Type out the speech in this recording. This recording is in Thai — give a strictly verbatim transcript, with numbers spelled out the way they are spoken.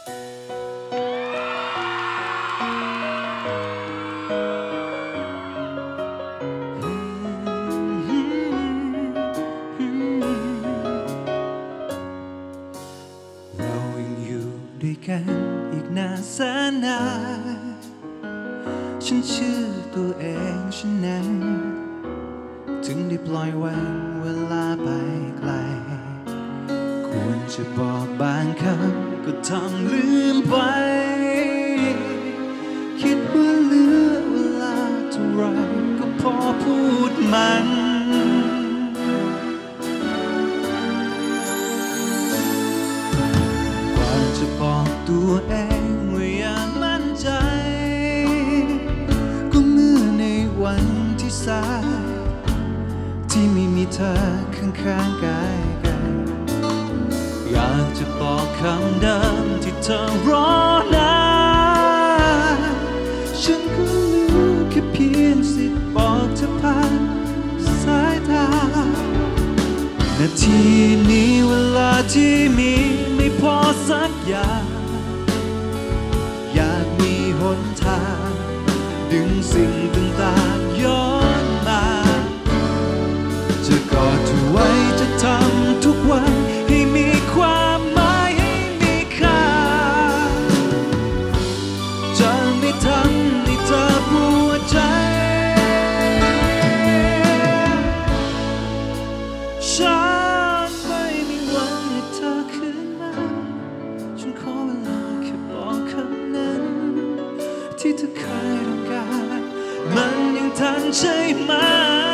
ด้วยกันอีกนานแสนนานฉันเชื่อตัวเองฉันนั้นถึงได้ปล่อยวางเวลาไปไกลควรจะบอกบางคำก็ทำลืมไปคิดว่าเหลือเวลาเท่าไรก็พอพูดมันจะบอกตัวเองว่าอย่ามั่นใจก็เมื่อในวันที่สายที่ไม่มีเธอข้างๆกายกันอยากจะบอกคำเดิมที่เธอรอนานฉันก็รู้แค่เพียงสิทธิ์บอกเธอผ่านสายตานาทีนี้เวลาที่มีไม่พอสักอย่างอยากมีหนทางดึงสิ่งต่างๆย้อนมาจะกอดเธอไว้จะทำทุกวันให้มีความหมายให้มีค่าจะไม่ทำให้เธอปวดใจฉันไม่มีวันให้เธอคืนมาฉันขอเวลาแค่บอกคำนั้นที่เธอเคยต้องการมันยังทันใช่ไหม